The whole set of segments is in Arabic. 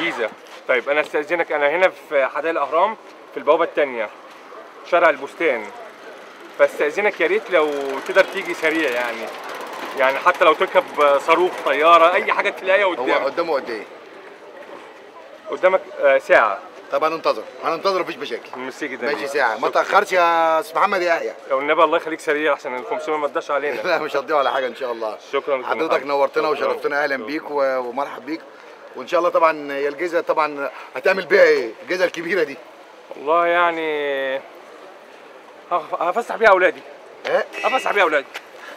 الجيزه. طيب انا استاذنك، انا هنا في حدائق الاهرام في البوابه الثانيه شارع البستان، فاستاذنك يا ريت لو تقدر تيجي سريع يعني حتى لو تركب صاروخ طياره اي حاجه تلاقيها قدامك. هو قدامه قد ايه؟ قدامك ساعه. طب هننتظر مفيش مشاكل. ميرسي جدا. ماشي ساعه، ما تاخرش يا استاذ محمد يحيى. لو النبي الله يخليك سريع عشان ال 500 ما تضيعش علينا. لا مش هتضيع ولا حاجه ان شاء الله. شكرا حضرتك نورتنا وشرفتنا، اهلا بيك ومرحب بيك. وان شاء الله طبعا هي الجيزه طبعا هتعمل بيها ايه؟ الجيزه الكبيره دي والله يعني هفسح بيها اولادي. ايه؟ هفسح بيها اولادي.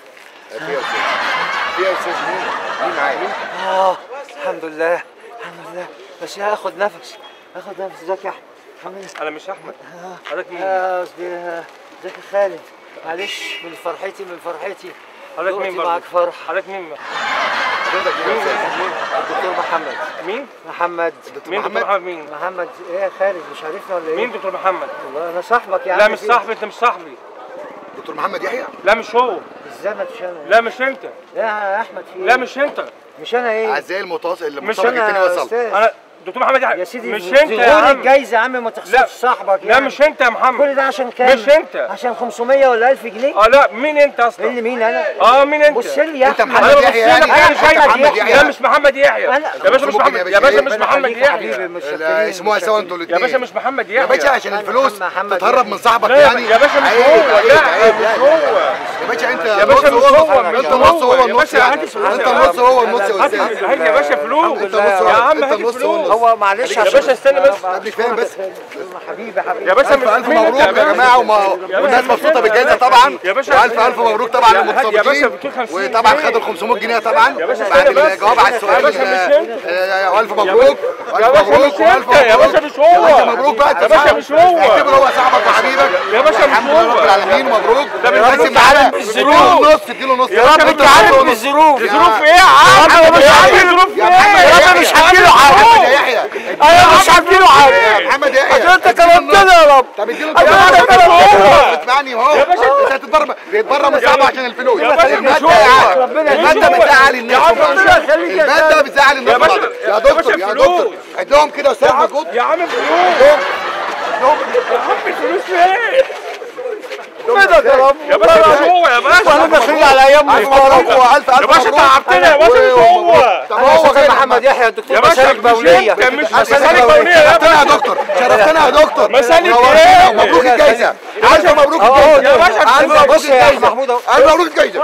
فيها استاذ مين معايا؟ الحمد لله الحمد لله. بس هاخد نفس ازيك يا احمد؟ الحمد لله. انا مش احمد. حضرتك مين؟ قصدي ازيك يا خالد؟ معلش من فرحتي حضرتك مين معاك فرح. حضرتك مين؟ حضرتك مين؟ الدكتور محمد. مين؟ محمد. مين دكتور محمد؟ مين؟ محمد. ايه يا خالد مش عارفنا ولا ايه؟ مين دكتور محمد؟ والله انا صاحبك يا عم. لا مش صاحبي، انت مش صاحبي. دكتور محمد يحيى؟ لا مش هو. ازاي ما مش انا؟ لا مش انت. يا احمد في لا مش انت. مش انا ايه؟ اعزائي المتصل اللي مش التاني وصل. انا دكتور محمد يحيى. يا سيدي مش انت يا عم. الجايزه يا عم ما تخسرش صاحبك لا مش انت يا محمد. كل ده عشان كام؟ مش انت. عشان 500 ولا 1000 جنيه؟ لا مين انت اصلا؟ اللي مين انا؟ مين انت؟ بص لي يا انت احمد. محمد يحيى يعني؟ لا مش محمد يحيى. يا باشا مش محمد. يا باشا مش محمد يحيى. اسموها سوا انتوا الاثنين. يا باشا مش محمد يحيى. يا باشا عشان الفلوس تتهرب من صاحبك لا يعني. يا باشا مش هو. لا مش هو. يا باشا انت يا باشا مش هو. انت نص هو النص يعني. انت النص هو النص يا استاذ. هات يا باشا فلوس. انت نص يا عم انت هات النص فلوس. هو معلش يا باشا استنى بس. مش فاهم بس. حبيبي يا باشا الف مبروك يا جماعه والناس مبسوطه بالجائزه طبعا. يا باشا الف مبروك طبعا للمتسابقين. وطبعا خدوا ال 500 جنيه طبعا بعد الجواب على السؤال. والف مبروك والف مبروك والف مبروك. يا باشا مش هو. مبروك بقى. يا باشا مش هو. اعتبره هو صاحبك وحبيبك. يا باشا مش الحمد لله رب هو. العالمين ومبروك. ده قاسم معانا. اديله نص يا رب انت عارف بالظروف. ظروف ايه يا عم؟ انا مش عارف ظروف ايه. يا رب مش هحكي له حاجه. محمد يحيى انا مش هحكي له حاجه. يا محمد يحيى عشان انت كلمتنا يا رب. طب اديله اسمعني اهو. انت هتتبرم من صاحبه عشان الفلوس. الماده بتزعل الناس. الماده بتزعل الناس. يا دكتور يا دكتور عد لهم كده استاذ مجهود. يا عم فلوس. يا عم الفلوس فين؟ يا رب يا باشا مش هو يا باشا. انا داخلين على ايام الف مبروك والف يا باشا تعبتنا يا باشا مش هو. طب هو غير محمد يحيى الدكتور يا باشا مسالك بوليه. كان مش مسالك بوليه يا شرفتنا يا دكتور شرفتنا يا دكتور. مسالك نورتنا ايه؟ ومبروك الجايزه. الف مبروك الجايزه. يا باشا الف مبروك بص يا الجايزه. محمود اهو. الف مبروك الجايزه.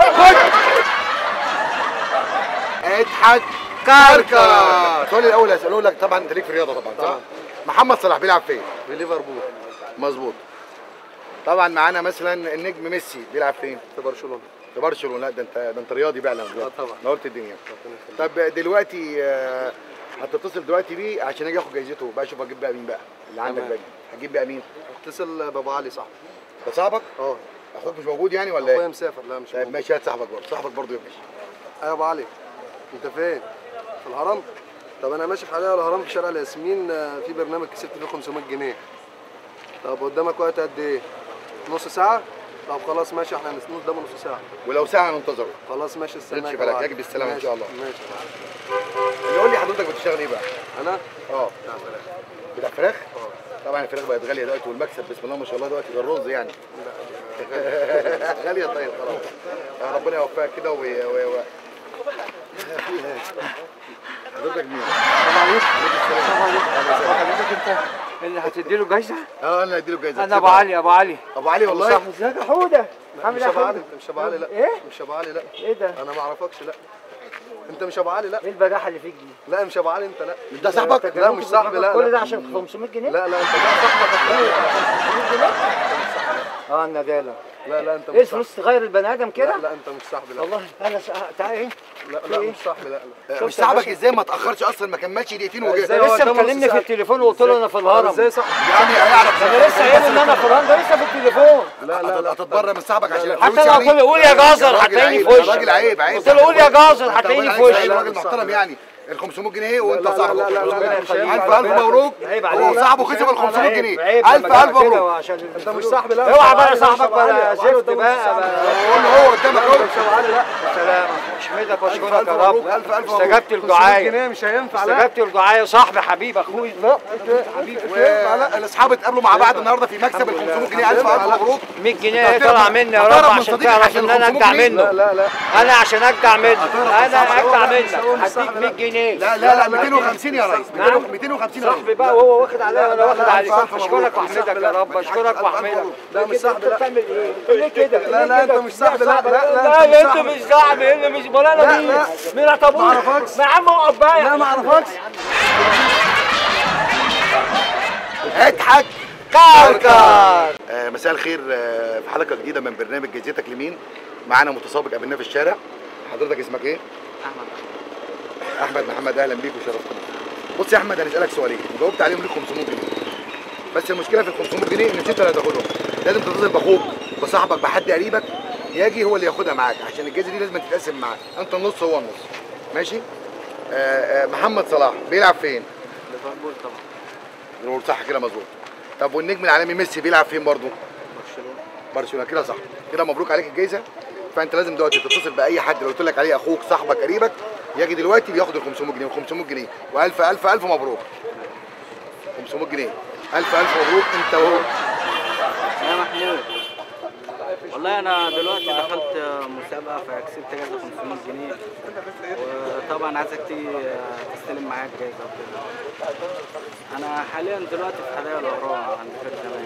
اضحك كركر. السؤال الاول هسأله لك طبعا انت ليك في الرياضه طبعا صح؟ محمد صلاح بيلعب فين؟ في ليفربول. مظبوط. طبعا معانا مثلا النجم ميسي بيلعب فين؟ في برشلونه. في برشلونه. لا ده انت رياضي فعلا. طبعا. نورت الدنيا. طب دلوقتي هتتصل دلوقتي بيه عشان اجي اخد جايزته بقى. اشوف اجيب بقى مين بقى اللي عندك بقى. هتجيب بقى مين؟ اتصل بابو علي صاحبي. ده صاحبك؟ اخوك مش موجود يعني ولا ايه؟ اخويا مسافر. لا مش طيب ماشي هات صاحبك برضه. صاحبك برضه يمشي. يا ابو علي انت فين؟ في الهرم؟ طب انا ماشي في حدائق الهرم في شارع الياسمين في برنامج كسبت فيه 500 جنيه. طب قدامك وقت قد ايه؟ نص ساعة؟ طب خلاص ماشي احنا هنستنى قدامه نص ساعة. ولو ساعة ننتظره. خلاص ماشي استناك. تمشي بالك يجي بالسلامة ان شاء الله. ماشي. اللي قول لي حضرتك بتشتغل ايه بقى؟ انا؟ بتاع فراخ. بتاع فراخ؟ طبعا الفراخ بقت غالية دلوقتي والمكسب بسم الله ما شاء الله دلوقتي ده الرز يعني. غالية. طيب خلاص. ربنا يوفقك كده حضرتك مين؟ حضرتك انت اللي هتدي له جايزه؟ انا اللي هدي له جايزه. انا ابو علي. ابو علي والله. ازيك يا حوده؟ مش ابو علي. مش ابو علي لا. ايه؟ مش ابو علي لا. ايه ده؟ انا ما اعرفكش لا. انت مش ابو علي لا. ايه البجاحه اللي فيك دي؟ لا مش ابو علي انت لا. ده صاحبك؟ لا مش صاحبي لا. كل ده عشان 500 جنيه؟ لا انت ده صاحبك. 500 جنيه؟ الندالة. لا انت مش ايه الفلوس تغير البني ادم كده؟ لا انت مش صاحبي لا. والله انا تعالى ايه؟ لا مش صاحبي لا. مش صاحبك ازاي ما تاخرش اصلا ما كملش دقيقتين وجه. لسه مكلمني في التليفون وقلت له انا في الهرم. ازاي صاحبي؟ يعني هيعرف. انا لسه قايل ان انا في الهرم ده لسه في التليفون. لا هتتبرى من صاحبك عشان الفلوس حتى لو قلت له قول يا جازر هتلاقيني في وشك. راجل عيب قلت له قول يا جازر هتلاقيني في وشك. راجل محترم يعني ال 500 جنيه وانت صاحبه. لا لا لا الف مبروك. هو صاحبه كسب ال 500 جنيه. الف مبروك. انت مش صاحبي. لا اوعى بقى صاحبك ولا زفت بقى. هو قدامك اهو. لا سلام، اشمدك واشكرك يا رب. الف استجبت الدعايه. جنيه مش هينفع. لا استجبت الدعايه، صاحبي حبيب اخوي. لا حبيبي الاصحاب اتقابلوا مع بعض النهارده في مكسب ال 500 جنيه. الف مبروك. 100 جنيه طلع مني يا رب عشان تعرف ان انا اجدع منه. لا انا عشان اجدع منه، انا اجدع منك هديك 100 جنيه. لا 250 يا ريس. 250 صاحبي بقى وهو واخد عليا وانا واخد عليك. اشكرك واحمدك يا رب، اشكرك واحمدك. لا مش صاحبي. لا بتعمل ايه؟ ليه كده؟ لا انت مش صاحبي. لا لا انت مش صاحبي. ايه اللي مش مولانا مين؟ مين اعتبرك؟ ما اعرفكش. يا عم اقف بقى. لا ما اعرفكش. اضحك كركر. مساء الخير. في حلقه جديده من برنامج جايزتك لمين. معانا متسابق قابلناه في الشارع. حضرتك اسمك ايه؟ احمد محمد. اهلا بيك وشرفتنا. بص يا احمد، هنسالك سؤالين جاوبت عليهم ليك 500 جنيه. بس المشكله في ال 500 جنيه ان مش انت اللي هتاخدهم، لازم تتصل باخوك بصاحبك بحد قريبك يجي هو اللي ياخدها معاك، عشان الجايزه دي لازم تتقسم معاك، انت النص هو النص. ماشي؟ محمد صلاح بيلعب فين؟ ليفربول طبعا. ليفربول صح كده مظبوط. طب والنجم العالمي ميسي بيلعب فين برضه؟ برشلونه كده صح. كده مبروك عليك الجايزه. فانت لازم دلوقتي تتصل باي حد لو قلت لك عليه اخوك صاحبك قريبك يجي دلوقتي بياخد ال 500 جنيه. 500 جنيه والف الف الف مبروك. 500 جنيه. الف مبروك انت وهو. يا محمود، والله انا دلوقتي دخلت مسابقه فكسبت جايزه 500 جنيه، وطبعا عايزك تيجي تستلم معايا الجايزه وكده. انا حاليا دلوقتي في حدائق الاهرام عند فرد زمان.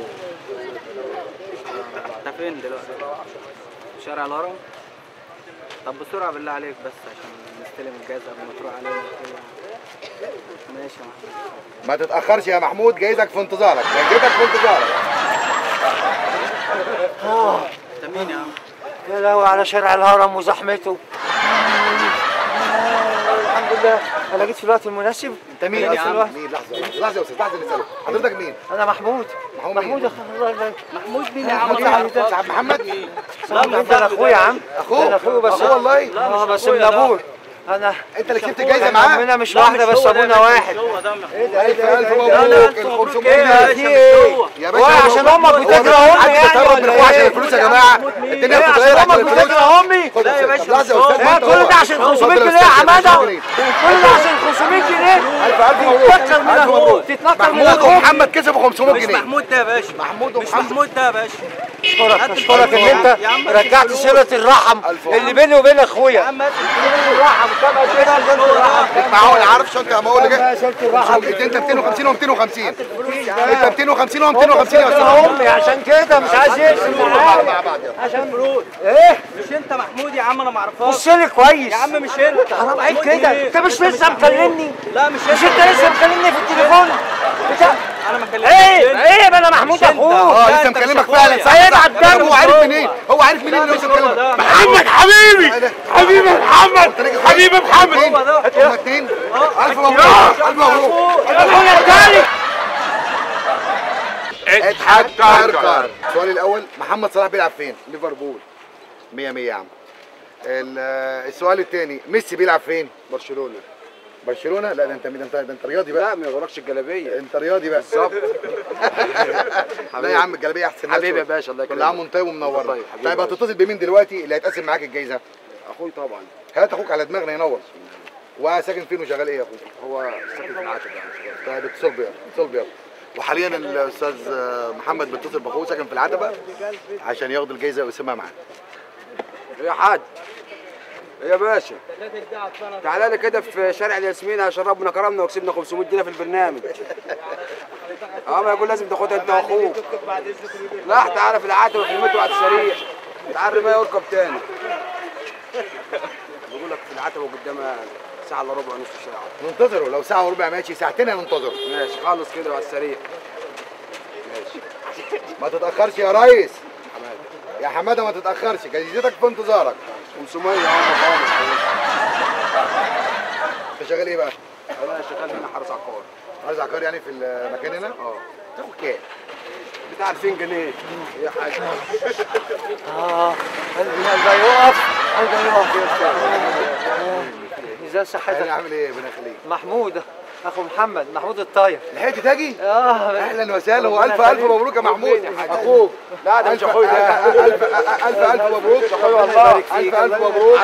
انت فين دلوقتي؟ في شارع الهرم؟ طب بسرعه بالله عليك بس عشان نستلم الجايزه قبل ما تروح علينا كده. ماشي يا محمود. ما تتاخرش يا محمود، جايزك في انتظارك. جايزتك في انتظارك. انت مين يا عم؟ يا لهوي على شارع الهرم وزحمته. الحمد لله انا جيت في الوقت المناسب. انت مين يا عم؟ مين؟ لحظه يا استاذ، لحظه نسالك. حضرتك مين؟ انا محمود. محمود يا الله يبارك. محمود مين يا عم؟ صاحب محمد؟ انت اخويا يا عم. اخوه؟ انا اخوه بس والله؟ اه بس من ابوه. انا انت اللي كسبت الجايزه معاه؟ امنا مش واحده بس ابونا واحد. الف مبروك. ال 500 جنيه يا باشا عشان امك بتكره امي يعني ولا ايه؟ عشان الفلوس يا جماعه. الدنيا بتتغير عشان امك بتكره امي. لا يا باشا لحظه يا استاذ. كل ده عشان 500 جنيه يا حماده. كل ده عشان 500 جنيه. الف مبروك. تتنكر من اخوك. تتنكر من محمود اخوك. ومحمد كسبوا 500 مش جنيه. محمود ده يا باشا. محمود مش محمود ده يا باشا. اشكرك ان انت رجعت صله الرحم اللي بيني وبين اخويا. الرحم كما كده صله الرحم. معاه انا عارف انت ما هو اللي جاي. صله الرحم. انت 250 و250. انت 250 و250 يا استاذ. امي عشان كده مش عايز يقسم معايا. مع بعض عشان فلوس. ايه؟ مش انت محمود يا عم؟ انا ما اعرفكش. بص لي كويس يا عم مش انت. حرام عليك كده. انت مش لسه مكلمني؟ لا مش مش انت لسه مكلمني في التليفون؟ انا ما كلمتكش. عيب انا محمود اخوك. لسه مكلمك فعلا. عيب على الدم. هو عارف منين؟ هو عارف منين انه لسه مكلمك؟ محمد حبيبي حبيبي محمد حبيبي محمد. هما اتنين. الف مبروك. الف مبروك. اخويا الثاني. اضحك كركر. السؤال الاول، محمد صلاح بيلعب فين؟ ليفربول. 100 100 يا عم. السؤال الثاني، ميسي بيلعب فين؟ برشلونه. برشلونه؟ لا ده انت رياضي بقى. لا ما يغركش الجلابيه. انت رياضي بقى. بالظبط. لا يا عم الجلابيه احسن. حبيبي يا باشا الله يكرمك. كل عام وانت طيب ومنور. طيب طيب هتتصل بمين دلوقتي اللي هيتقسم معاك الجايزه؟ اخوي طبعا. هات اخوك على دماغنا ينور. وساكن فين وشغال ايه يا اخوك؟ هو ساكن في العتبه. طيب اتصل بيا اتصل بيا. وحاليا الاستاذ محمد بيتصل باخوه ساكن في العتبه عشان ياخد الجايزه ويقسمها معاه. يا حاج يا باشا تعالى لي كده في شارع الياسمين عشان ربنا كرمنا وكسبنا 500 جنيه في البرنامج. ما يقول لازم تاخدها انت واخوك. لا تعالى في العتبه في المترو على السريع. تعالى ما يركب تاني. بقول لك في العتبه وقدامها ساعه الا ربع نص ساعه. ننتظره لو ساعه وربع ماشي، ساعتين هننتظره. ماشي خلص كده على السريع. ماشي. ما تتاخرش يا ريس. يا حماده ما تتاخرش، جايزتك في انتظارك. 500 يا عم خالص. انت شغال ايه بقى؟ انا شغال هنا حارس عقار. حارس عقار يعني في المكان هنا؟ تاخد كام؟ بتاع 2000 جنيه يا حاج. قلبي يقف. قلبي يقف. ازاي صحتك؟ عامل ايه؟ ربنا يخليك. محمود اخو محمد، محمود الطاير. لحقت تاجي؟ اهلا وسهلا، والف الف مبروك يا محمود اخوك. لا ده مش اخويا، الف مبروك اخويا والله، الف مبروك.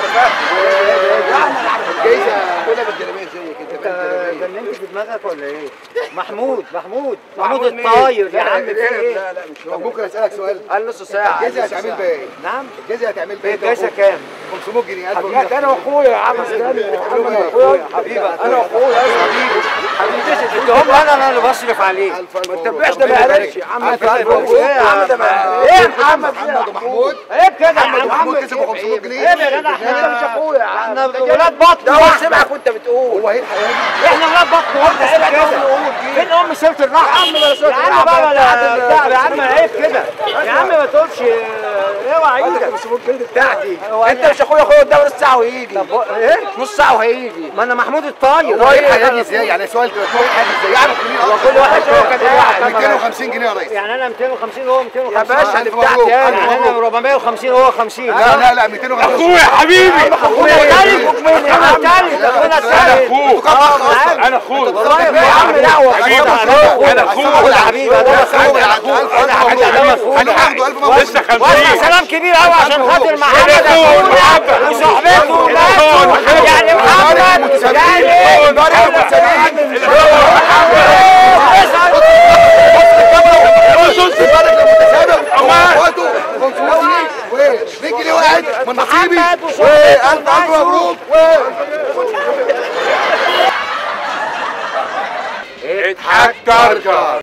جايزه كلها بالجلابيه زي كده. جننت في دماغك ولا ايه؟ محمود الطاير يا عم. لا مش هو. ممكن اسالك سؤال؟ قال نص ساعه. الجايزه هتعمل بيها ايه؟ نعم، الجايزه هتعمل بيها ايه؟ الجايزه كام؟ 500 جنيه. حبيبي انا واخويا يا عم اسلام، حبيبي انا واخويا حبيبي اديهم انا اللي بصرف عليه. ما تبقاش ده ما قالش يا عم. الف مبروك ايه يا عم ده ايه محمد محمود؟ عيب كده يا عم. محمود كسب 500 جنيه. عيب يا جدع، احنا مش اخويا، احنا ولاد بطن. ده هو سمعك وانت بتقول هو هيلحق احنا ولاد بطن. وانت عيب كده. فين ام سيره الرحم؟ يا عم بقى يا عم عيب كده يا عم، ما تقولش اوعى ايدك. بتاعتي انت مش اخويا قدام نص ساعه وهيجي. طب ايه؟ نص ساعه وهيجي. ما انا محمود الطاير. هو هيجي ازاي؟ يعني سؤال كده، هو هيجي ازاي؟ يعرف مين اصلا؟ كل واحد كده 250 جنيه يا ريس. يعني انا 250 وهو 250 يا باشا اللي مبروك. بتاعتي يعني انا 450 وهو 50. لا 250. اخويا حبيبي، اخويا الثالث اخونا الثالث اخونا الثالث. انا اخوك طيب يا عم دعوه انا اخوك يا حبيبي. انا اخوك انا هاخده 1000 مبروك. لسه 50. والله سلام كبير قوي عشان خاطر محمد اخونا وصحبته وناسه. يعني محمد رجلي واحد من نصيبي. الف مبروك. اضحك كركر.